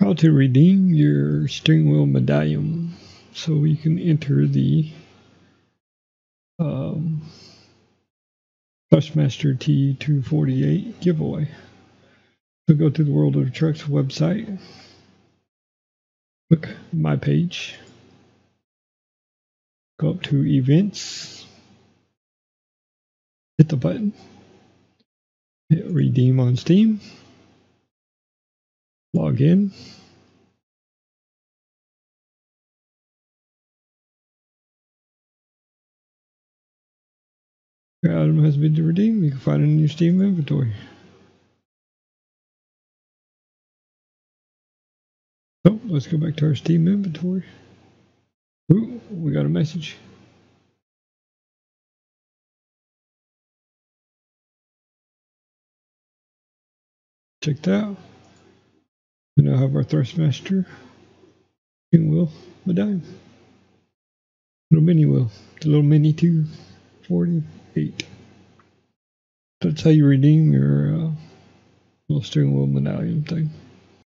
How to redeem your steering wheel medallion. So you can enter the Thrustmaster T248 giveaway. So go to the World of Trucks website, click my page, go up to events, hit the button, hit redeem on Steam, log in. Your item has been redeemed. You can find it in your Steam inventory. So let's go back to our Steam inventory. Ooh, we got a message. Check that out. We now have our Thrustmaster steering wheel medallion. Little mini wheel. The little mini 248. That's how you redeem your little steering wheel medallion thing.